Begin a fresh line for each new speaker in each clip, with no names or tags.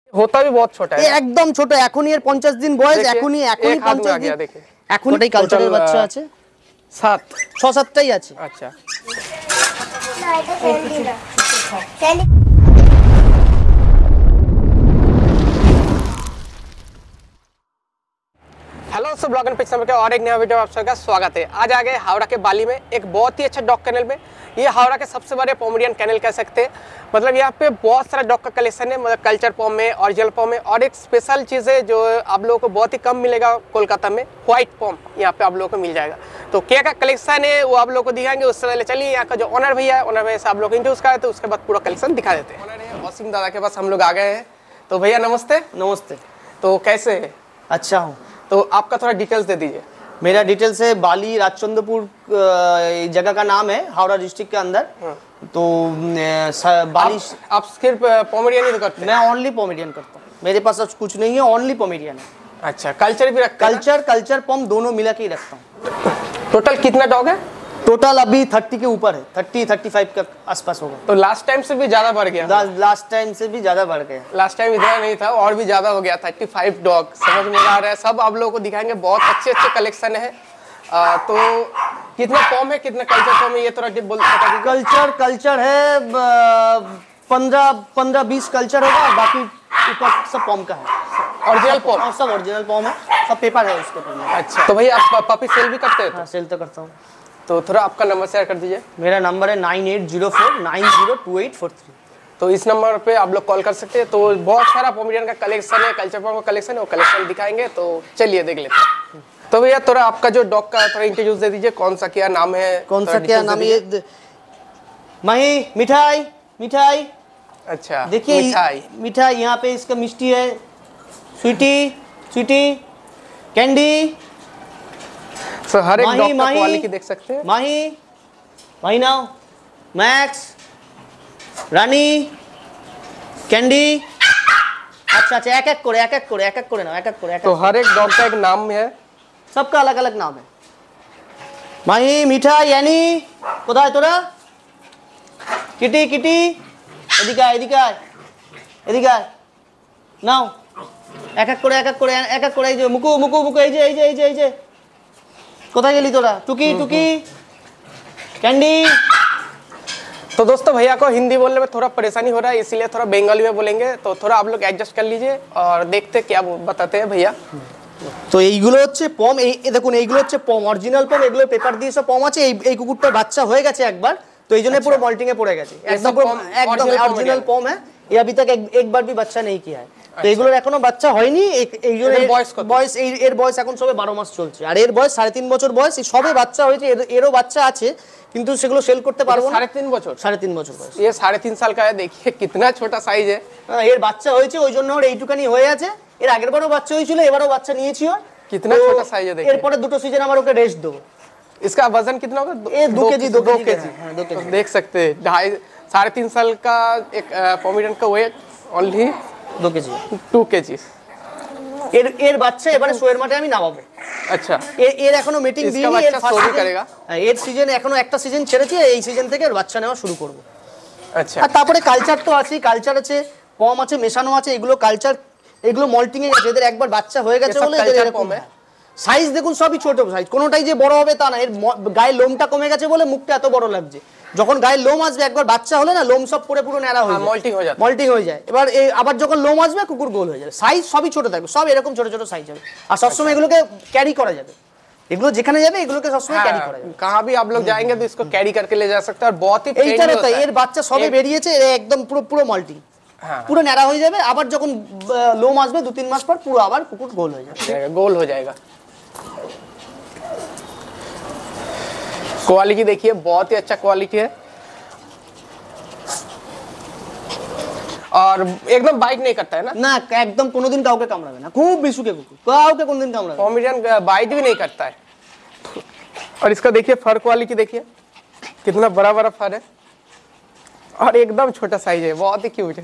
होता भी बहुत छोटा है,
একদম ছোট। এখনই এর 50 দিন বয়স, এখনই 50 দিন।
देखिए
এখনই কালচারের বাচ্চা আছে
7
6-7টাই আছে।
अच्छा हेलो सब ब्लॉग एंड पिक्स के और एक नया वीडियो में आप सबका स्वागत है। आज आ गए हावड़ा के बाली में एक बहुत ही अच्छा डॉग कैनल में। ये हावड़ा के सबसे बड़े पोमेरियन कैनल कह सकते हैं। मतलब यहाँ पे बहुत सारा डॉग का कलेक्शन है, मतलब कल्चर पॉम में, ओरिजिनल पॉम में, और एक स्पेशल चीज़ है जो आप लोगों को बहुत ही कम मिलेगा कोलकाता में, व्हाइट पॉम यहाँ पे आप लोगों को मिल जाएगा। तो क्या क्या कलेक्शन है वो आप लोगों को दिखाएंगे। उससे पहले चलिए यहाँ का जो ऑनर भैया है, ऑनर भैया से आप लोग इंट्रोड्यूस कराए, तो उसके बाद पूरा कलेक्शन दिखा देते हैं। ऑनर है वसीम दादा के पास हम लोग आ गए हैं। तो भैया नमस्ते।
नमस्ते।
तो कैसे है?
अच्छा हूँ।
तो आपका थोड़ा डिटेल्स दे दीजिए।
मेरा डिटेल्स है बाली राजचंद्रपुर जगह का नाम है, हावड़ा डिस्ट्रिक्ट के अंदर। तो बाली
आप सिर्फ पोमेरियन ही तो करते हैं?
मैं ओनली पोमेरियन करता हूँ, मेरे पास आज कुछ नहीं है, ओनली पोमेरियन है।
अच्छा, कल्चर भी रखते हैं?
कल्चर पॉम दोनों मिला के ही रखता हूँ।
टोटल कितना डॉग है?
टोटल अभी 30 के ऊपर है, 30-35 के आसपास होगा।
तो लास्ट टाइम से भी ज्यादा बढ़ गया?
लास्ट टाइम से भी ज्यादा बढ़ गया।
लास्ट टाइम इतना नहीं था और भी ज्यादा हो गया। 35 डॉग समझ में आ रहा है। सब आप लोगों को दिखाएंगे, बहुत अच्छे अच्छे कलेक्शन है। तो कितना पॉम है, कितना कल्चर पॉम है, ये थोड़ा बता दीजिए।
कल्चर है 15-20 कल्चर होगा, बाकी ऊपर सब पॉम का है।
Original pom?
सब ओरिजिनल पॉम है, सब पेपर है उसके ऊपर।
अच्छा, तो भैया आप पपी सेल भी करते हैं?
हाँ, सेल तो करता हूँ।
तो थोड़ा आपका नंबर शेयर कर दीजिए।
मेरा नंबर है 9804902843।
तो इस नंबर पे आप लोग कॉल कर सकते हैं। तो बहुत सारा पोमेरियन का कलेक्शन है, कल्चर पॉम का कलेक्शन है, वो कलेक्शन दिखाएंगे। तो चलिए देख लेते हैं। तो भैया थोड़ा आपका जो डॉग का थोड़ा इंट्रोड्यूस दे दीजिए, कौन सा क्या नाम है?
कौन सा क्या नाम है? माही मिठाई मिठाई।
अच्छा,
देखिए मिठाई यहाँ पे इसका मिष्टी है, स्वीटी स्वीटी, कैंडी।
सर हर एक डॉग का क्वालिटी देख सकते हैं।
माही माही नाउ, मैक्स, रानी, कैंडी। अच्छा एक एक करे ना।
तो हर एक डॉग का एक नाम है,
सबका अलग अलग नाम है। माही मीठा यानी कोথায় তোরা? কিটি কিটি এদিকে এদিকে নাও। এক এক করে এই যে মুকু এই যে কোথায় গেলি তোরা? टुकी कैंडी।
तो दोस्तों भैया को हिंदी बोलने में थोड़ा परेशानी हो रहा है, इसीलिए थोड़ा बंगाली में बोलेंगे। तो थोड़ा आप लोग एडजस्ट कर लीजिए और देखते क्या बताते हैं भैया।
তো এইগুলো হচ্ছে পম। এই দেখুন এইগুলো হচ্ছে পম, অরিজিনাল পম। এগুলো পেপার দিয়ে সব পম আছে। এই কুকুরটার বাচ্চা হয়ে গেছে একবার, তো এই জন্য পুরো মল্টিং এ পড়ে গেছে। একদম অরিজিনাল পম है, ये अभी तक एक बार भी बच्चा नहीं किया है। তো এগুলোর এখনো বাচ্চা হয়নি। এই জন্য বয়স এর বয়স এখন সবে 12 মাস চলছে, আর এর বয়স 3.5 বছর বয়স। এই সবে বাচ্চা হয়েছে, এরও বাচ্চা আছে, কিন্তু সেগুলো সেল করতে পারবো না। 3.5 বছর বয়স।
ये 3.5 साल का है, देखिए कितना छोटा साइज है।
এর বাচ্চা হয়েছে, ওই জন্য ওর এইটুকানি হয়ে আছে। এর আগের বারও বাচ্চা হয়েছিল, এবারও বাচ্চা নিয়েছি ওর।
कितना छोटा साइज है देखिए।
এরপরে দুটো সিজন আমার ওকে রেস্ট দেবো।
इसका वजन कितना होगा?
2 केजी।
तो देख सकते हैं 3.5 साल का एक पोमेरियन का वेट ओनली
2 केजी।
2 केजी।
এর বাচ্চা এবারে শোয়ের মাঠে আমি নামাবো।
अच्छा,
এর এখনো মিটিং দিইনি।
এর ফার্স্ট সিজন করেगा।
এর সিজন এখনো একটা সিজন ছেড়েছে, এই সিজন থেকে এর বাচ্চা নেওয়া শুরু করব।
আচ্ছা,
আর তারপরে কালচার তো আছে, কালচার আছে, পম আছে, মেশানো আছে। এগুলো কালচার, এগুলো মল্টিং এ গেছে। এদের একবার বাচ্চা হয়ে গেছে বলে এদের এরকম হয়। সাইজ দেখুন সবই ছোট সাইজ, কোনোটাই যে বড় হবে তা না। এর গায়ে লোমটা কমে গেছে বলে মুখটা এত বড় লাগছে। যখন গায়ে লোম আসবে, একবার বাচ্চা হলে না লোম সব পুরো ন্যাড়া হয়ে যায়, মল্টিং হয়ে যায়। এবার আবার যখন লোম আসবে কুকুর গোল হয়ে যাবে। সাইজ সবই ছোট থাকবে, সব এরকম ছোট ছোট সাইজ হবে। আর সবসময় এগুলোকে ক্যারি করা যাবে। এগুলো যেখানে যাবে এগুলোকে সবসময় ক্যারি করা যাবে।
कहां भी आप लोग जाएंगे तो इसको कैरी करके ले जा सकते हैं। और बहुत ही
এইটা তো এর বাচ্চা সবে বেরিয়েছে, একদম পুরো মল্টিং, পুরো ন্যাড়া হয়ে যাবে। আবার যখন লোম আসবে 2-3 মাস পর পুরো আবার কুকুর গোল হয়ে যাবে,
গোল हो जाएगा। क्वालिटी देखिए, बहुत ही अच्छा क्वालिटी है और एकदम बाइट नहीं करता है ना?
না একদম কোনোদিন কাউকে কামড়াবে না, খুব বিশুকে কুকুর, কাউকে কোনোদিন কামড়াবে না।
पोमेरियन बाइट भी नहीं करता है। और इसका देखिए फर क्वालिटी देखिए, कितना बड़ा बड़ा फर है और एकदम छोटा साइज है, बहुत ही क्यूट है।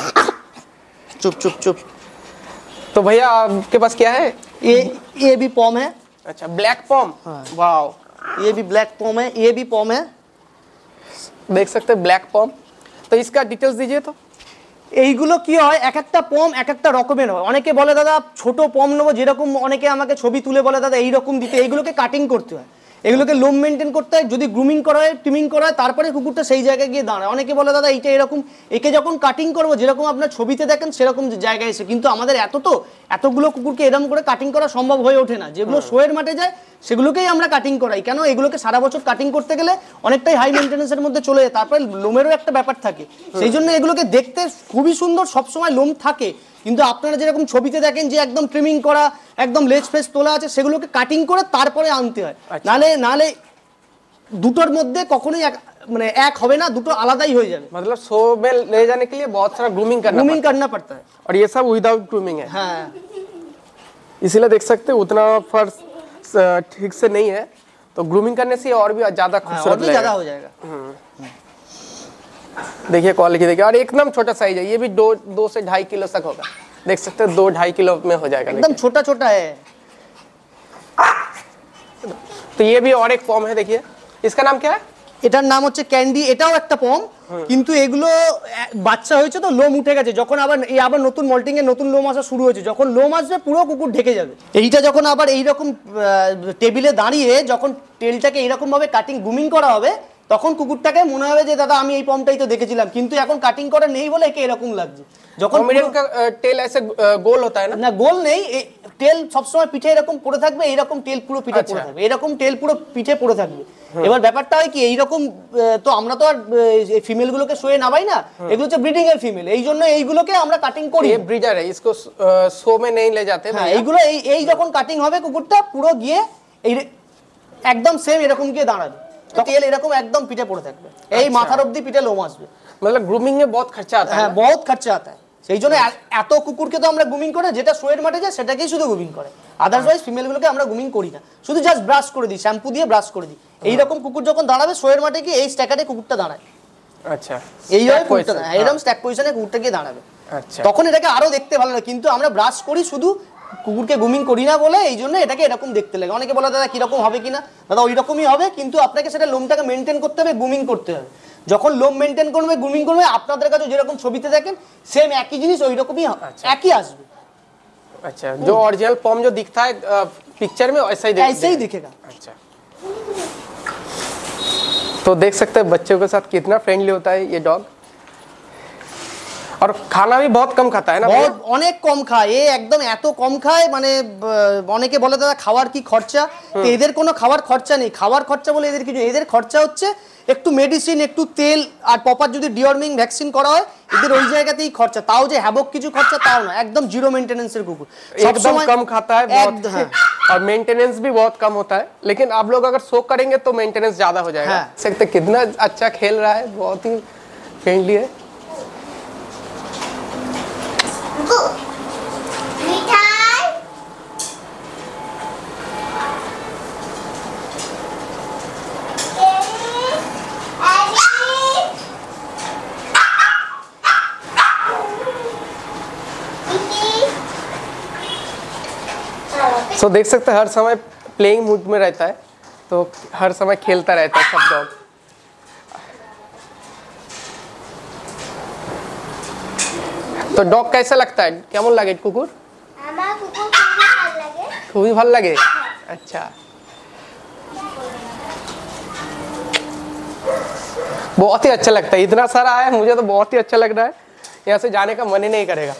चुप।
तो भैया आपके पास क्या है?
ये भी पॉम है।
अच्छा, ब्लैक पॉम। वाओ,
ये भी ब्लैक पॉम है, ये भी पॉम है,
देख सकते हैं ब्लैक पॉम। तो इसका डिटेल्स दीजिए। तो
এইগুলো কি হয়, এক একটা পম এক একটা রকমের হয়। অনেকে বলে দাদা ছোট পম নেবো, যেরকম অনেকে আমাকে ছবি তুলে বলে দাদা এইরকম দিতে, এইগুলোকে কাটিং করতে হয়, এগুলোকে লোম মেনটেন করতে হয়, যদি গ্রুমিং করা হয় ট্রিমিং করা হয় তারপরে কুকুরটা সেই জায়গায় গিয়ে দাঁড়ায়। অনেকে বলে দাদা এইটা এরকম, একে যখন কাটিং করবো যেরকম আপনার ছবিতে দেখেন সেরকম জায়গায় এসে, কিন্তু আমাদের এতগুলো কুকুরকে এরকম করে কাটিং করা সম্ভব হয়ে ওঠে না। যেগুলো শোয়ের মাঠে যায় সেগুলোকেই আমরা কাটিং করাই, কেন এগুলোকে সারা বছর কাটিং করতে গেলে অনেকটাই হাই মেনটেন্যান্সের মধ্যে চলে যায়, তারপরে লোমেরও একটা ব্যাপার থাকে, সেই জন্য এগুলোকে দেখতে খুবই সুন্দর, সবসময় লোম থাকে, কিন্তু আপনারা যেরকম ছবিতে দেখেন যে একদম ট্রিমিং করা, একদম লেজ ফেস তোলা আছে, সেগুলোকে কাটিং করে তারপরে আনতে হয়। নালে দুটোর মধ্যে কখনোই মানে এক হবে না, দুটো আলাদাই হয়ে যাবে।
मतलब शो में ले जाने के लिए बहुत सारा ग्रूमिंग
करना पड़ता है
और ये सब विदाउट ग्रूमिंग है।
हाँ,
इसीलिए देख सकते हैं उतना फर्श ठीक से नहीं है, तो ग्रूमिंग करने से और भी ज्यादा खूबसूरत
और भी ज्यादा हो जाएगा।
देखिए क्वालिटी देखिए, और एकदम छोटा साइज है, ये भी 2 से 2.5 किलो तक होगा, देख सकते हैं 2-2.5 किलो में हो जाएगा,
एकदम छोटा छोटा है।
तो ये भी और एक फॉर्म है, देखिए इसका नाम क्या है?
এটার নাম হচ্ছে ক্যান্ডি, এটাও একটা পম, কিন্তু এগুলো বাচ্চা হয়েছে তো লোম উঠে গেছে, যখন আবার নতুন মল্টিং এর নতুন লোম আসা শুরু হয়েছে, যখন লোম আসবে পুরো কুকুর ঢেকে যাবে। এইটা যখন আবার এইরকম টেবিলে দাঁড়িয়ে যখন টেলটাকে এইরকম ভাবে কাটিং গ্রুমিং করা হবে, তখন কুকুরটাকে মনে হবে যে দাদা আমি এই পমটাই তো দেখেছিলাম, কিন্তু এখন কাটিং করা নেই বলে একে এরকম লাগছে। যখন
पॉमेरियन का टेल ऐसे गोल होता है
না গোল নেই, টেল সবসময় পিঠে এরকম পড়ে থাকবে, এইরকম টেল পুরো পিঠে পড়ে থাকবে, এরকম টেল পুরো পিঠে পড়ে থাকবে। এবার ব্যাপারটা হয় কি, এইরকম তো আমরা তো আর ফিমেল গুলোকে শোয়ে নামাই না, এগুলো হচ্ছে ব্রিডিং এর ফিমেল, এই জন্য এইগুলোকে আমরা কাটিং করি।
ये ब्रीडर है, इसको शो में नहीं ले जाते।
হ্যাঁ, এইগুলো এই যখন কাটিং হবে কুকুরটা পুরো গিয়ে এই একদম সেম এরকম গিয়ে দাঁড়াবে, তেল এরকম একদম পিঠে পড়ে থাকবে, এই মাথার অবধি পিঠে লোম আসবে।
मतलब ग्रूमिंग में बहुत खर्चा आता है।
হ্যাঁ, বহুত খরচা आता है, সেই জন্য এত কুকুরকে তো আমরা গ্রুমিং করে, যেটা শোয়ের মাঠে যায় সেটাকেই শুধু গ্রুমিং করে, আদারওয়াইজ ফিমেল গুলোকে আমরা গ্রুমিং করি না, শুধু জাস্ট ব্রাশ করে দিই, শ্যাম্পু দিয়ে ব্রাশ করে দিই। এইরকম কুকুর যখন দাঁড়াবে শোয়ের মাঠে গিয়ে এই স্ট্যাকারে কুকুরটা দাঁড়ায়,
अच्छा
এইভাবে কুকুরটা দাঁড়ায়, এরকম স্ট্যাক পজিশনে কুকুরটা গিয়ে দাঁড়াবে।
अच्छा,
তখন এটাকে আরো দেখতে ভালো লাগে, কিন্তু আমরা ব্রাশ করি শুধু, কুকুরকে গ্রুমিং করি না বলে এই জন্য এটাকে এরকম দেখতে লাগে। অনেকে বলে দাদা কিরকম হবে কিনা, দাদা ওই রকমই হবে, কিন্তু আপনাকে সেটা লোমটাকে মেনটেন করতে হবে, গ্রুমিং করতে হবে। যখন লোম মেনটেন করবে, গ্রুমিং করবে, আপনাদের কাছে যেরকম ছবিতে দেখেন সেম একই জিনিস ওই রকমই একই আসবে।
अच्छा, जो ओरिजिनल पॉम जो दिखता है पिक्चर में ऐसा ही
दिखेगा।
अच्छा, तो देख सकते हैं बच्चों के साथ कितना फ्रेंडली होता है ये डॉग, और खाना भी बहुत कम खाता है ना,
बहुत অনেক কম খায়, এ একদম এত কম খায়, মানে অনেকে বলে দাদা খাওয়ার কি খরচা, তো এদের কোনো খাওয়ার খরচা নেই, খাওয়ার খরচা বলে এদের কিছু, এদের খরচা হচ্ছে একটু মেডিসিন, একটু তেল, আর প্রপার যদি ডিওর্মিং ভ্যাকসিন করা হয় এদের ওই জায়গাতেই খরচা, তাও যে হ্যাবক কিছু খরচা তাও না, একদম জিরো মেইंटेनेंसের কুকুর,
एकदम कम खाता है बहुत, और मेंटेनेंस भी बहुत कम होता है, लेकिन आप लोग अगर शो करेंगे तो मेंटेनेंस ज्यादा हो जाएगा। सकते कितना अच्छा खेल रहा है, बहुत ही फ्रेंडली है। तो देख सकते हैं हर समय प्लेइंग मूड में रहता है, तो हर समय खेलता रहता है सब डॉग। तो डॉग कैसा लगता है, কেমন লাগে কুকুর?
আমার কুকুর খুবই ভালো লাগে।
খুবই ভালো লাগে। अच्छा, बहुत ही अच्छा लगता है, इतना सारा आया मुझे तो बहुत ही अच्छा लग रहा है, यहाँ से जाने का मन ही नहीं करेगा।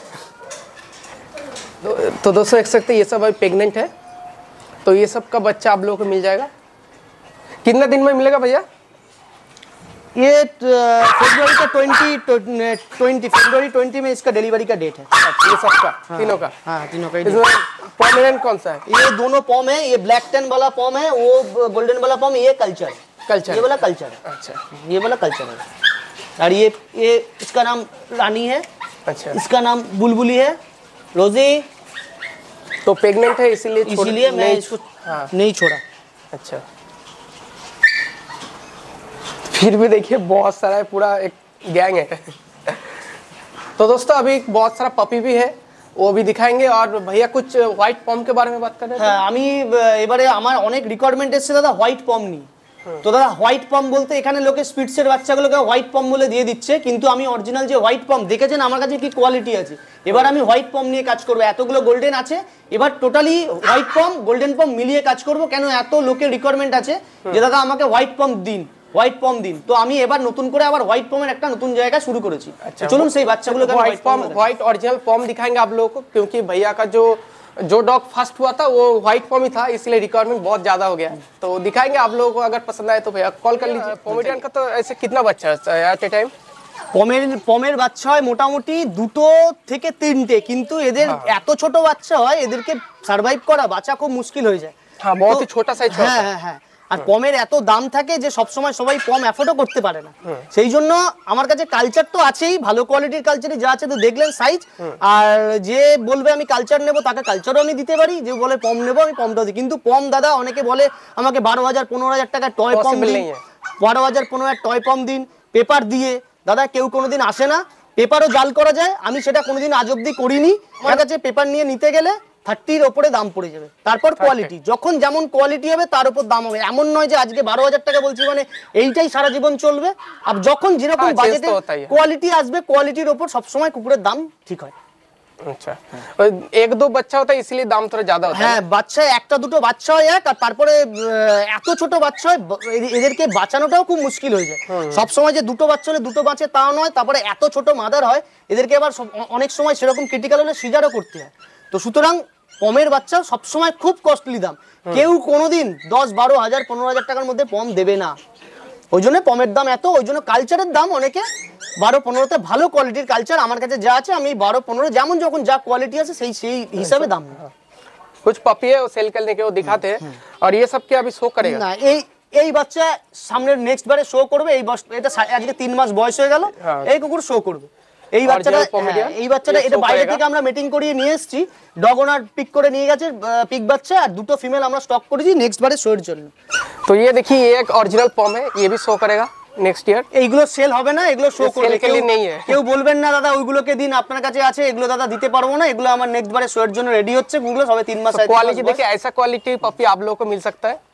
तो दोस्तों देख सकते हैं ये सब अभी प्रेग्नेंट है, तो ये सब का बच्चा आप लोगों को मिल जाएगा। कितना दिन में मिलेगा भैया?
ये फरवरी का 20 फरवरी 20 में इसका डिलीवरी का डेट है।
अच्छा, ये सब का तीनों का?
हाँ, तीनों का।
इसमें पोमेरियन कौन सा है?
ये दोनों पॉम है, ये ब्लैक टेन वाला पॉम है, वो गोल्डन वाला पॉम, ये कल्चर,
कल्चर,
ये वाला कल्चर है।
अच्छा,
ये वाला कल्चर है, और ये इसका नाम रानी है,
अच्छा,
इसका नाम बुलबुली है, रोजी।
तो प्रेग्नेंट है इसीलिए
मैं इसको नहीं छोड़ा।
अच्छा, फिर भी देखिए बहुत सारा है, पूरा एक गैंग है। तो दोस्तों अभी बहुत सारा पपी भी है, वो भी दिखाएंगे, और भैया कुछ व्हाइट पॉम के बारे में बात कर रहे थे।
হ্যাঁ, আমি এবারে আমার অনেক রিকোয়ারমেন্ট এসেছে দাদা হোয়াইট পম নিয়ে, তো দাদা হোয়াইট পম বলতে এখানে লোকে স্পিটসের বাচ্চাগুলোকে হোয়াইট পম বলে দিয়ে দিচ্ছে, কিন্তু আমি অরিজিনাল যে হোয়াইট পম দেখেছেন আমার কাছে কি কোয়ালিটি আছে, এবার আমি হোয়াইট পম নিয়ে কাজ করবো। এতগুলো গোল্ডেন আছে, এবার totally white pom golden pom মিলিয়ে কাজ করব। কেন এত লোকের রিকোয়ারমেন্ট আছে যে দাদা আমাকে হোয়াইট পম দিন, হোয়াইট পম দিন, তো আমি এবার নতুন করে আবার হোয়াইট পমের একটা নতুন জায়গা शुरू করেছি। চলুন সেই বাচ্চাগুলোকে
white pom, white original pom दिखाएंगे आप लोगों को, क्योंकि भैया का जो डॉग फर्स्ट हुआ था वो व्हाइट पॉम ही था, इसलिए रिक्वायरमेंट बहुत ज्यादा हो गया। तो दिखाएंगे आप लोगों को, अगर पसंद आए तो भैया कॉल कर लीजिए। पोमेरियन का तो ऐसे कितना बच्चा है एट ए टाइम?
পমের বাচ্চা হয় মোটামুটি 2 থেকে 3টে, কিন্তু এদের এত ছোট বাচ্চা হয় এদেরকে সার্ভাইভ করা বাঁচা খুব মুশকিল হয়ে যায়।
हाँ, बहुत ही छोटा साइज।
হ্যাঁ, আর পমের এত দাম থাকে যে সব সময় সবাই পম অ্যাফোর্ডও করতে পারে না। সেই জন্য আমার কাছে কালচার তো আছেই, ভালো কোয়ালিটির কালচারই যা আছে তো দেখলেন সাইজ। আর যে বলবে আমি কালচার নেব তাকে কালচারও আমি দিতে পারি, যে বলে পম নেব আমি পমটাও দিই। কিন্তু পম দাদা অনেকে বলে আমাকে 12,000-15,000 টাকা টয় পম দিন, 12,000-15,000 টয় পম দিন পেপার দিয়ে। দাদা কেউ কোনোদিন আসে না, পেপারও জাল করা যায়, আমি সেটা কোনোদিন আজ অব্দি করিনি। আমার কাছে পেপার নিয়ে নিতে গেলে 30-র ওপরে দাম পড়ে যাবে। তারপর কোয়ালিটি, যখন যেমন কোয়ালিটি হবে তার উপর দাম হবে। এমন নয় যে আজকে 12,000 টাকা বলছি মানে এইটাই সারা জীবন চলবে। আর যখন যেরকম বাজেটে কোয়ালিটি আসবে, কোয়ালিটির ওপর সবসময় কুকুরের দাম ঠিক হয়।
अच्छा, एक दो बच्चा होता है इसलिए दाम थोड़ा ज्यादा होता है।
হ্যাঁ, বাচ্চা একটা দুটো বাচ্চা হয় এক, আর তারপরে এত ছোট বাচ্চা হয় এদেরকে বাঁচানোটাও খুব মুশকিল হয়ে যায়। সব সময় যে দুটো বাচ্চা হলে দুটো বাঁচে তাও নয়, তারপরে এত ছোট মাদার হয় এদেরকে আবার অনেক সময় সেরকম ক্রিটিক্যাল হলে সিজারও করতে হয়। তো সুতরাং পমের বাচ্চা সবসময় খুব কস্টলি দাম, কেউ কোনোদিন 10-12,000-15,000 টাকার মধ্যে পম দেবে না। ওই জন্য পমের দাম এত, ওই জন্য কালচারের দাম অনেকে 12-15তে ভালো কোয়ালিটির কালচার আমার কাছে যা আছে আমি 12-15 যেমন যখন যা কোয়ালিটি আছে সেই হিসাবে দাম।
कुछ पपी है वो सेल करने के वो दिखाते हैं, और ये सब क्या अभी शो करेगा
না এই বাচ্চা সামনের নেক্সট বারে শো করবে। এটা আজকে 3 মাস বয়স হয়ে গেল, এই কুকুর শো করবে। এই বাচ্চাটা এটা বাইরে থেকে আমরা মিটিং করিয়ে নিয়ে এসেছি, ডগ ওনার পিক করে নিয়ে গেছে পিক বাচ্চা, আর দুটো ফিমেল আমরা স্টক করেছি নেক্সট বারে শোর জন্য।
तो ये देखिए ये एक ओरिजिनल पॉम है, ये भी शो करेगा नेक्स्ट ईयर।
এইগুলো সেল হবে না, এগুলো শো করবে।
के लिए नहीं है।
কেউ বলবেন না দাদা ওইগুলোকে দিন আপনার কাছে আছে, এগুলো দাদা দিতে পারবো না, এগুলো আমার नेक्स्ट বারে শোর জন্য রেডি হচ্ছে। কুকুরগুলো সবে 3 মাস।
क्वालिटी देखिए, ऐसा क्वालिटी पपी आप लोगों को मिल सकता है।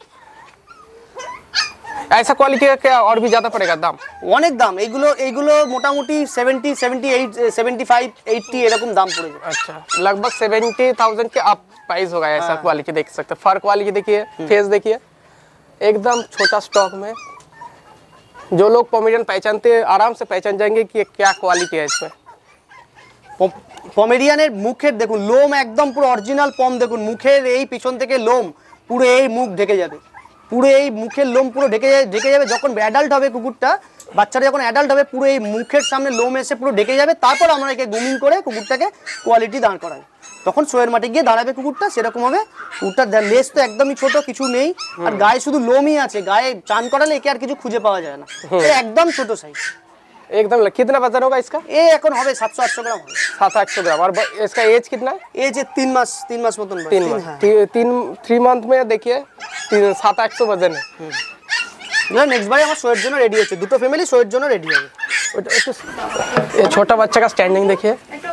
ऐसा क्वालिटी का क्या और भी ज्यादा पड़ेगा दाम?
অনেক দাম। এইগুলো মোটামুটি 70, 78, 75, 80 এরকম দাম পড়ে যায়।
अच्छा, लगभग 70,000 के अप प्राइस होगा। ऐसा क्वालिटी देख सकते हैं, फर क्वालिटी देखिए, फेस देखिए, एकदम छोटा स्टॉक में। जो लोग पोमेरियन पहचानते हैं आराम से पहचान जाएंगे कि क्या क्वालिटी है इसमें।
পমেরিয়ানের মুখের দেখুন লোম একদম পুরো অরিজিনাল পম। দেখুন মুখের এই পিছন থেকে লোম পুরো এই মুখ ঢেকে যাবে, পুরো এই মুখের লোম পুরো ঢেকে যাবে। যখন অ্যাডাল্ট হবে কুকুরটা, বাচ্চাটা যখন অ্যাডাল্ট হবে পুরো এই মুখের সামনে লোম এসে পুরো ঢেকে যাবে। তারপর আমরা একে গ্রুমিং করে কুকুরটাকে কোয়ালিটি দাঁড় করাই, তখন শোয়ের মাটি গিয়ে দাঁড়াবে কুকুরটা। সেরকম হবে। কুকুরটার লেজ তো একদমই ছোট, কিছু নেই, আর গায়ে শুধু লোমই আছে। গায়ে চান করালে একে আর কিছু খুঁজে পাওয়া যায় না, একদম ছোট সাইজ।
एकदम कितना वजन होगा इसका?
এ এখন হবে 700-800 গ্রাম হবে।
700-800 ग्राम। और इसका एज कितना है?
এই যে 3 মাস মতন।
3 मंथ में देखिए 700-800 वजन है।
नेक्स्ट बार আমার শোয়ের জন্য রেডি হচ্ছে, দুটো ফ্যামিলি শোয়ের জন্য রেডি হবে।
ये छोटा बच्चा का स्टैंडिंग देखिए,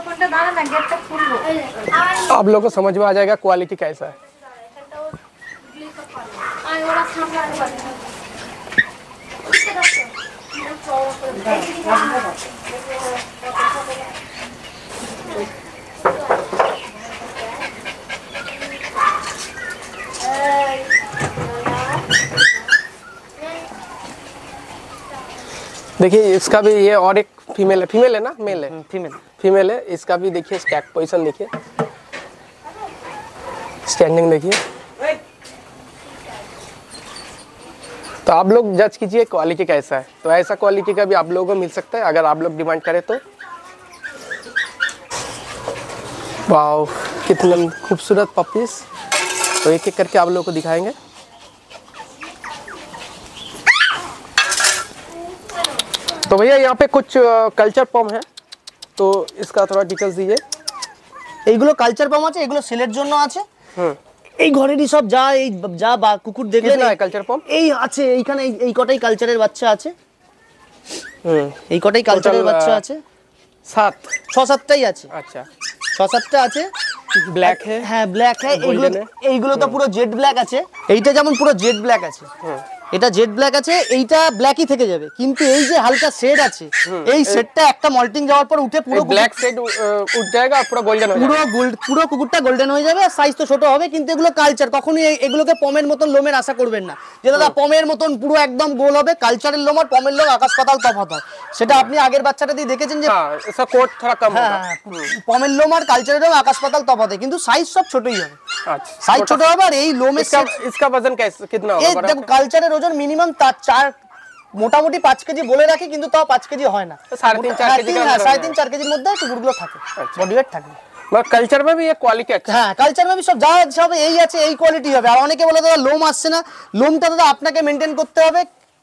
आप लोगों को समझ में आ जाएगा क्वालिटी कैसा है। देखिए इसका भी ये और एक फीमेल है ना, मेल है, फीमेल है। इसका भी देखिए स्टैक पोजीशन देखिए, स्टैंडिंग देखिए। तो आप लोग जज कीजिए क्वालिटी कैसा है। तो ऐसा क्वालिटी का भी आप लोगों को मिल सकता है अगर आप लोग डिमांड करें तो। वाओ, कितना खूबसूरत पपीज। तो एक एक करके आप लोगों को दिखाएंगे। तो भैया यहाँ पे कुछ कल्चर पम है, तो इसका थोड़ा डिटेल्स दीजिए।
এইগুলো কালচার পম আছে, এগুলো সেলের জন্য আছে। এই ঘরেরই সব যা কুকুর দেখলেন
कितना है कल्चर पम?
এই আছে এইখানে এই কটাই কালচারের বাচ্চা আছে। এই কটাই কালচারের বাচ্চা আছে। 6-7টাই আছে।
अच्छा,
6-7টা আছে।
ব্ল্যাক है।
হ্যাঁ ব্ল্যাক है। এইগুলো তো পুরো জেড ব্ল্যাক আছে। এইটা যেমন পুরো জেড ব্ল্যাক আছে। এটা জেড ব্ল্যাক আছে, এইটা ব্ল্যাকই থেকে যাবে, কিন্তু এই যে হালকা শেড আছে এই শেডটা একটা মল্টিং যাওয়ার পর উঠে পুরো
ব্ল্যাক শেড উঠ जाएगा আর পুরো গোল্ডেন হয়ে যাবে,
পুরো কুকুরটা গোল্ডেন হয়ে যাবে। সাইজ তো ছোট হবে, কিন্তু এগুলো কালচার, কখনোই এগুলোকে পমের মতন লোমের আশা করবেন না যে দাদা পমের মতন পুরো একদম গোল হবে। কালচারের লোম আর পমের লোম আকাশ পাতাল তফাৎ হয়, সেটা আপনি আগের বাচ্চাটা দিয়ে দেখেছেন যে
হ্যাঁ इसका कोट थोड़ा कम होगा।
পমের লোম আর কালচারের লোম আকাশ পাতাল তফাৎ হয়, কিন্তু সাইজ সব ছোটই হবে,
अच्छा
সাইজ ছোট হবে। আর এই লোমের
इसका वजन कैसे कितना
এই
होगा?
দেখো কালচারের ওজন মিনিমাম তার 4 মোটামুটি 5 কেজি বলে রাখি, কিন্তু তাও 5 কেজি হয় না,
3.5-4 কেজি का
3.5-4 কেজির মধ্যে কুকুরগুলো থাকে, বডি ওয়েট থাকে।
मगर कल्चर में भी ये क्वालिटी अच्छा
হ্যাঁ কালচার ভাবে সব যা হবে এই আছে, এই কোয়ালিটি হবে। আর অনেকে বলে দাদা লোম আসছে না, লোমটা দাদা আপনাকে মেনটেন করতে হবে,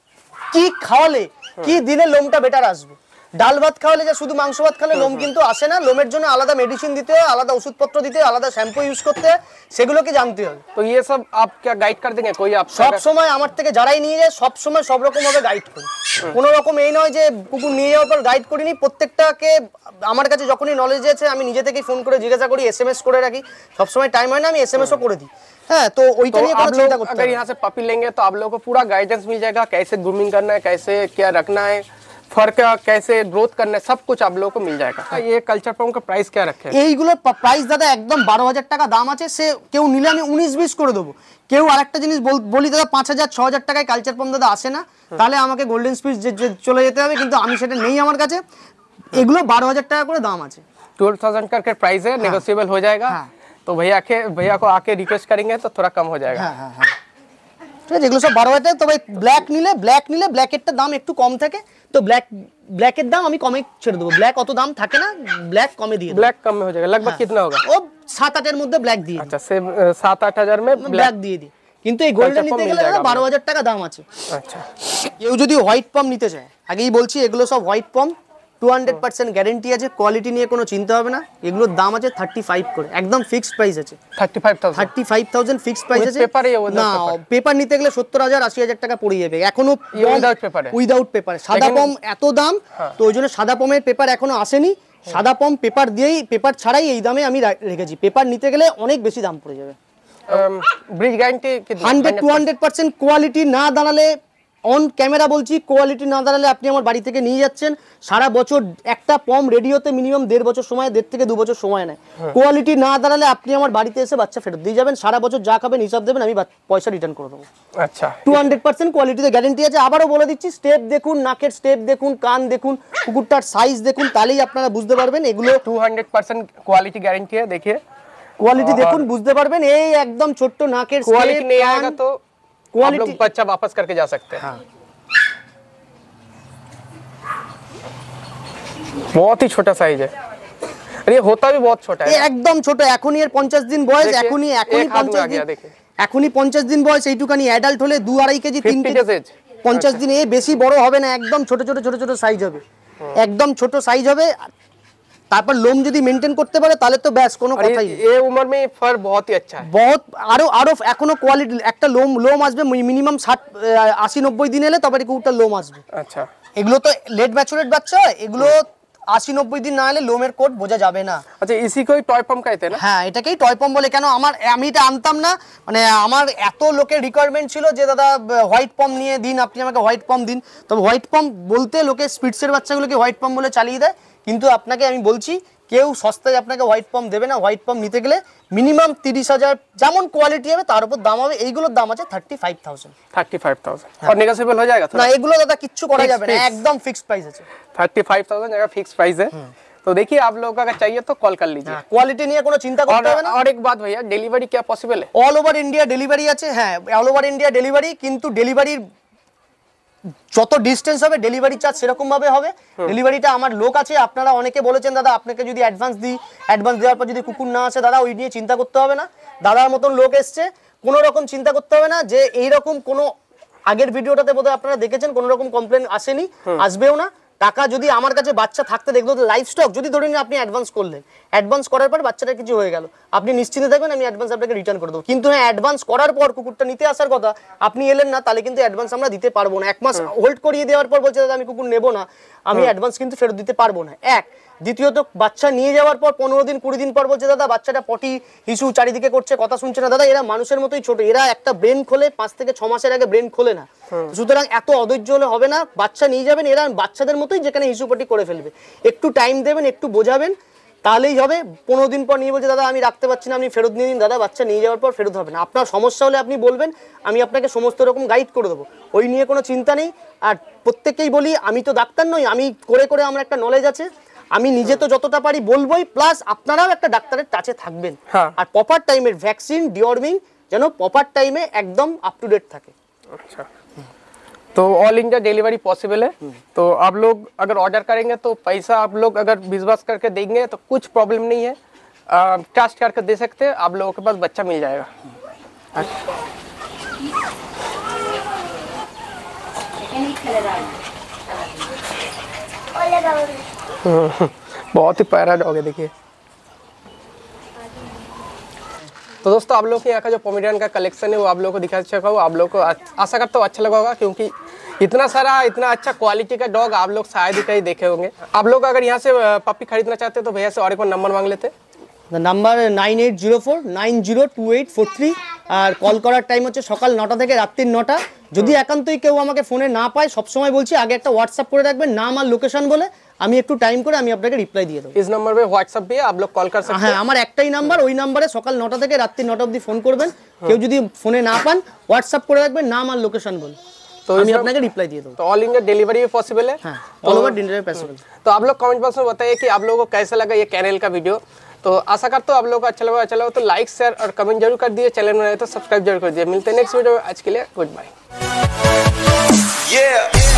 কি খাওয়ালে কি দিলে লোমটা বেটার আসবে। ডাল ভাত খাওয়ালে যে শুধু মাংস ভাত খেলে লোম কিন্তু আসে না, লোমের জন্য আলাদা মেডিসিন দিতে হয়, আলাদা ওষুধপত্র দিতে হয়, আলাদা শ্যাম্পু ইউজ করতে হয়, সেগুলোকে জানতে হবে।
तो ये सब आप क्या गाइड कर देंगे कोई आप
সব সময় আমার থেকে যারাই নিয়ে যায় সব সময় সব রকম ভাবে গাইড করি, কোনো রকম এই নয় যে কুকুর নিয়ে যাওয়ার পর গাইড করিনি। প্রত্যেকটাকে আমার কাছে যখনই নলেজ আছে আমি নিজে থেকেই ফোন করে জিজ্ঞাসা করি, এসএমএস করে রাখি, সব সময় টাইম হয় না আমি এসএমএসও করে দিই। হ্যাঁ তো ওইটা
तो
নিয়ে
आप
কোনো চিন্তা
लोग
করতে
अगर
হবে না।
यहाँ से पपी लेंगे तो आप लोगों को पूरा गाइडेंस मिल जाएगा, कैसे ग्रूमिंग करना है, कैसे क्या रखना है, फर का कैसे ग्रोथ करना है, सब कुछ आप लोगों को मिल जाएगा। ये कल्चर फॉर्म का प्राइस क्या रखे हैं?
এইগুলোর প্রাইস দাদা একদম 12,000 টাকা দাম আছে, সে কেউ নিলে আমি 19-20 করে দেবো। কেউ আরেকটা জিনিস বলি দাদা 5,000-6,000 টাকায় কালচার পাম্প দাদা আসে না, তাহলে আমাকে গোল্ডেন স্পিচ চলে যেতে হবে, কিন্তু আমি সেটা নেই আমার কাছে। এগুলো 12,000 টাকা করে দাম আছে,
12,000 करके प्राइस है, नेगोशिएबल हो जाएगा। तो भैया को आके रिक्वेस्ट करेंगे तो थोड़ा कम हो जाएगा।
হ্যাঁ ঠিক আছে, এগুলো সব 12,000 টাকা। তবে ব্ল্যাক নিলে ব্ল্যাকেরটার দাম একটু কম থাকে, তো ব্ল্যাকের দাম আমি কমে ছেড়ে দেবো। ব্ল্যাক অত দাম থাকে না, ব্ল্যাক কমে দিয়ে দেবো।
ब्लैक कम में हो जाएगा, लगभग कितना होगा?
ও 7-8 এর মধ্যে ব্ল্যাক দিয়ে দিই,
अच्छा से 7-8 हजार में
ব্ল্যাক
ब्लैक।
দিয়ে দিই। কিন্তু এই গোল্ডেন নিতে গেলে দাদা 12,000 টাকা দাম আছে।
अच्छा
কেউ যদি হোয়াইট পাম্প নিতে চায়, আগেই বলছি এগুলো সব হোয়াইট পাম্প, 200% গ্যারান্টি আছে, কোয়ালিটি নিয়ে কোনো চিন্তা হবে না। এগুলোর দাম আছে 35 করে, একদম ফিক্সড প্রাইস আছে।
35,000
35,000 ফিক্সড প্রাইস
With
আছে।
paper या without
না
paper?
পেপার নিতে গেলে 70,000-80,000 টাকা পড়ে যাবে এখনো।
ये without paper है?
Without paper. সাদা
लेकिन-
পম এত দাম, তো ওই জন্য সাদা পমের পেপার এখনো আসেনি। সাদা পম পেপার দিয়েই, পেপার ছাড়াই এই দামে আমি রেখেছি। পেপার নিতে গেলে অনেক বেশি দাম পড়ে যাবে।
ब्रिज गारंटी कितना?
100-200% কোয়ালিটি না দাঁড়ালে, অন ক্যামেরা বলছি, কোয়ালিটি না দাঁড়ালে আপনি আমার বাড়ি থেকে নিয়ে যাচ্ছেন, সারা বছর একটা পম রেডি হতে মিনিমাম 1.5 বছর সময়, 1.5 থেকে 2 বছর সময় নেয়। কোয়ালিটি না দাঁড়ালে আপনি আমার বাড়িতে এসে বাচ্চা ফেরত দিয়ে যাবেন, সারা বছর যা খাবেন হিসাব দেবেন, আমি পয়সা রিটার্ন করে দেবো।
अच्छा
200% কোয়ালিটিতে গ্যারান্টি আছে। আবারও বলে দিচ্ছি, স্টেপ দেখুন, নাকের স্টেপ দেখুন, কান দেখুন, কুকুরটার সাইজ দেখুন, তাহলেই আপনারা বুঝতে পারবেন। এগুলো
200% क्वालिटी गारंटी है। देखिए
কোয়ালিটি দেখুন বুঝতে পারবেন। এই একদম ছোট্ট নাকের
क्वालिटी नहीं आएगा तो आप
क्वालिटी
लोग बच्चा वापस करके जा सकते हैं। बहुत ही छोटा साइज है, और ये होता भी बहुत छोटा है।
একদম ছোট, এখনই এর 50 দিন বয়স,
देखिए,
এখনই
एक हाथ में आ
50
गया,
দিন,
देखिए।
এখনই 50 দিন বয়স। এইটুকানি অ্যাডাল্ট হলে 2-2.5 কেজি 3
50
কেজি
days age।
50 দিন। এ বেশি বড় হবে না, একদম ছোট সাইজ হবে, একদম ছোট সাইজ হবে। তারপর লোম যদি মেনটেন করতে পারে তাহলে তো ব্যাস কোনো
और
কথাই নেই।
ये उम्र में फर बहुत ही अच्छा है।
বহুত আরো এখনো কোয়ালিটি, একটা লোম আসবে মিনিমাম 80-90 দিন এলে তবে কুকুরটার লোম আসবে।
अच्छा
এগুলো তো লেট ম্যাচুরেট বাচ্চা হয়, এগুলো 80-90 দিন না এলে লোমের কোট বোঝা যাবে না।
अच्छा इसी को ही टॉय पंप कहते हैं ना?
হ্যাঁ এটাকেই টয় পম বলে। কেন আমি এটা আনতাম না, মানে আমার এত লোকের রিকোয়ারমেন্ট ছিল যে দাদা হোয়াইট পম নিয়ে দিন, আপনি আমাকে হোয়াইট পম দিন। তবে হোয়াইট পম বলতে লোকে স্পিটসের বাচ্চাগুলোকে হোয়াইট পম বলে চালিয়ে দেয়, কিন্তু আপনাকে আমি বলছি কেউ সস্তায় আপনাকে হোয়াইট পম দেবে না। হোয়াইট পম নিতে গেলে মিনিমাম 30,000, যেমন কোয়ালিটি হবে তার উপর দাম হবে। এইগুলোর দাম আছে 35,000।
35,000 और नेगोशिएबल हो जाएगा
না
थोड़ा?
এগুলো দাদা কিচ্ছু করা যাবে না,
fix।
একদম ফিক্সড প্রাইস আছে।
35,000 जगह फिक्स प्राइस है। तो देखिए आप लोगों को अगर चाहिए तो कॉल कर लीजिए।
কোয়ালিটি নিয়ে কোনো চিন্তা করতে হবে না।
और एक बात भैया, डिलीवरी क्या पॉसिबल है?
অল ওভার ইন্ডিয়া ডেলিভারি আছে। হ্যাঁ অল ওভার ইন্ডিয়া ডেলিভারি, কিন্তু ডেলিভারির যত ডিস্টেন্স হবে ডেলিভারি চার্জ সেরকম ভাবে হবে। ডেলিভারিটা আমার লোক আছে। আপনারা অনেকে বলেছেন দাদা আপনাকে যদি অ্যাডভান্স দিই, অ্যাডভান্স দেওয়ার পর যদি কুকুর না আসে, দাদা ওই নিয়ে চিন্তা করতে হবে না। দাদার মতন লোক এসছে, কোনো রকম চিন্তা করতে হবে না যে এইরকম কোনো, আগের ভিডিওটাতে বোধহয় আপনারা দেখেছেন কোনো রকম কমপ্লেন আসেনি, আসবেও না। টাকা যদি আমার কাছে বাচ্চা থাকতে দেখলো, লাইফ স্টক যদি ধরে নিন আপনি অ্যাডভান্স করলেন, অ্যাডভান্স করার পর বাচ্চাটা কিছু হয়ে গেল, আপনি নিশ্চিন্তে থাকবেন আমি অ্যাডভান্স আপনাকে রিটার্ন করে দেবো। কিন্তু হ্যাঁ, অ্যাডভান্স করার পর কুকুরটা নিতে আসার কথা, আপনি এলেন না, তাহলে কিন্তু অ্যাডভান্স আমরা দিতে পারবো না। 1 মাস হোল্ড করিয়ে দেওয়ার পর বলছে দাদা আমি কুকুর নেবো না, আমি অ্যাডভান্স কিন্তু ফেরত দিতে পারবো না। এক, দ্বিতীয়ত বাচ্চা নিয়ে যাওয়ার পর 15 দিন 20 দিন পর বলছে দাদা বাচ্চাটা পটি হিসু চারিদিকে করছে, কথা শুনছে না। দাদা এরা মানুষের মতোই ছোট, এরা একটা ব্রেন খোলে 5 থেকে 6 মাসের আগে ব্রেন খোলে না। সুতরাং এত অধৈর্য হলে হবে না। বাচ্চা নিয়ে যাবেন, এরা বাচ্চাদের মতোই যেখানে হিসু পটি করে ফেলবে। একটু টাইম দেবেন, একটু বোঝাবেন, তাহলেই হবে। 15 দিন পর নিয়ে বলছে দাদা আমি রাখতে পারছি না, আপনি ফেরত নিয়ে দিন। দাদা বাচ্চা নিয়ে যাওয়ার পর ফেরত হবে না। আপনার সমস্যা হলে আপনি বলবেন, আমি আপনাকে সমস্ত রকম গাইড করে দেবো, ওই নিয়ে কোনো চিন্তা নেই। আর প্রত্যেককেই বলি, আমি তো ডাক্তার নই, আমি করে করে আমার একটা নলেজ আছে, আমি নিজে তো যতটা পারি বলবোই, প্লাস আপনারাও একটা ডাক্তারের টাচে থাকবেন। আর প্রপার টাইমের ভ্যাকসিন ডিওর্মিং যেন প্রপার টাইমে একদম আপ টু डेट থাকে।
अच्छा, तो ऑल इंडिया डिलीवरी पॉसिबल है। तो आप लोग अगर ऑर्डर करेंगे तो पैसा आप लोग अगर विश्वास करके देंगे तो कुछ प्रॉब्लम नहीं है, ट्रस्ट करके दे सकते हैं, आप लोगों के पास बच्चा मिल जाएगा। बहुत ही प्यारा डॉग है, देखिए। तो दोस्तों आप लोग के यहाँ का जो पोमेरियन का कलेक्शन है वो आप लोगों को दिखा चुका हूँ, आप लोग को आशा करता हूँ अच्छा लगा होगा, क्योंकि इतना सारा इतना अच्छा क्वालिटी का डॉग आप लोग शायद ही कहीं देखे होंगे। आप लोग अगर यहाँ से पपी खरीदना चाहते हैं तो भैया से और एक बार नंबर मांग लेते हैं।
নাম্বার 9804902843 আর কল করার টাইম হচ্ছে সকাল 9টা থেকে রাত্রি 9টা। যদি একান্তই কেউ আমাকে ফোনে না পায়, সবসময় বলছি আগে একটা হোয়াটসঅ্যাপ করে রাখবেন, নাম আর লোকেশন বলে, আমি একটু টাইম করে আমি আপনাকে রিপ্লাই দিয়ে দেবো।
इस नंबर पे व्हाट्सएप भी है, आप लोग कॉल कर सकते हैं।
হ্যাঁ, আমার একটাই নাম্বার, ওই নাম্বারে সকাল 9টা থেকে রাত্রি 9টা অবধি ফোন করবেন। কেউ যদি ফোনে না পান হোয়াটসঅ্যাপ করে রাখবেন, নাম আর লোকেশন বলে, তো আমি আপনাকে রিপ্লাই দিয়ে দেবো।
तो ऑल इंडिया डिलीवरी भी पॉसिबल है।
হ্যাঁ, অল ওভার ডিলিভারি পসিবল।
तो आप लोग कमेंट बॉक्स में बताइए कि आप लोगों को कैसा लगा ये कैनल का वीडियो। तो आशा करता हूँ आप लोगों को अच्छा लगा तो लाइक शेयर और कमेंट जरूर कर दिए, चैनल में नए तो सब्सक्राइब जरूर कर दिए। मिलते हैं नेक्स्ट वीडियो में, आज के लिए गुड बाय।